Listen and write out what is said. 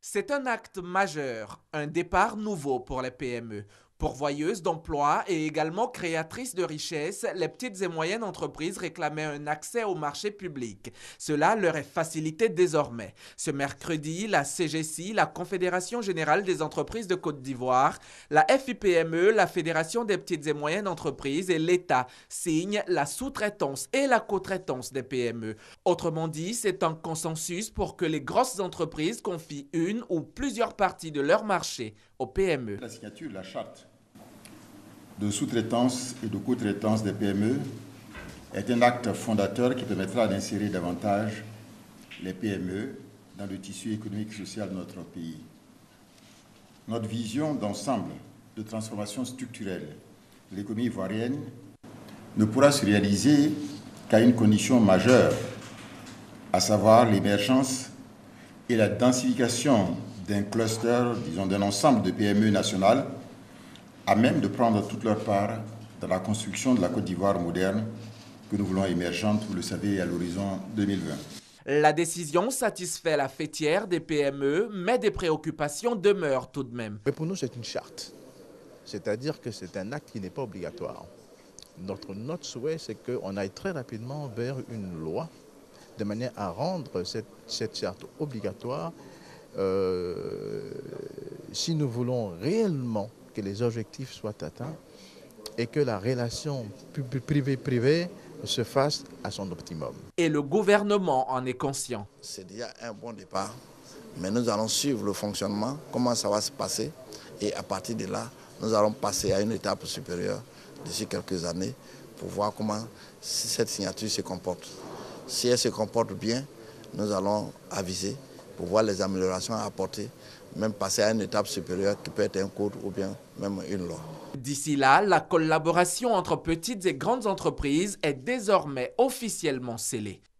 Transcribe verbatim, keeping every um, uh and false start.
C'est un acte majeur, un départ nouveau pour les P M E. Pourvoyeuses d'emplois et également créatrices de richesses, les petites et moyennes entreprises réclamaient un accès au marché public. Cela leur est facilité désormais. Ce mercredi, la C G C I, la Confédération générale des entreprises de Côte d'Ivoire, la F I P M E, la Fédération des petites et moyennes entreprises et l'État signent la sous-traitance et la co-traitance des P M E. Autrement dit, c'est un consensus pour que les grosses entreprises confient une ou plusieurs parties de leur marché aux P M E. La signature de la charte de sous-traitance et de co-traitance des P M E est un acte fondateur qui permettra d'insérer davantage les P M E dans le tissu économique et social de notre pays. Notre vision d'ensemble de transformation structurelle de l'économie ivoirienne ne pourra se réaliser qu'à une condition majeure, à savoir l'émergence et la densification d'un cluster, disons d'un ensemble de P M E nationales à même de prendre toute leur part dans la construction de la Côte d'Ivoire moderne que nous voulons émergente, vous le savez, à l'horizon deux mille vingt. La décision satisfait la fêtière des P M E, mais des préoccupations demeurent tout de même. Mais pour nous, c'est une charte, c'est-à-dire que c'est un acte qui n'est pas obligatoire. Notre, notre souhait, c'est qu'on aille très rapidement vers une loi, de manière à rendre cette, cette charte obligatoire euh, si nous voulons réellement que les objectifs soient atteints et que la relation privée-privée se fasse à son optimum. Et le gouvernement en est conscient. C'est déjà un bon départ, mais nous allons suivre le fonctionnement, comment ça va se passer, et à partir de là, nous allons passer à une étape supérieure d'ici quelques années pour voir comment cette signature se comporte. Si elle se comporte bien, nous allons aviser pour voir les améliorations à apporter, même passer à une étape supérieure qui peut être un code ou bien même une loi. D'ici là, la collaboration entre petites et grandes entreprises est désormais officiellement scellée.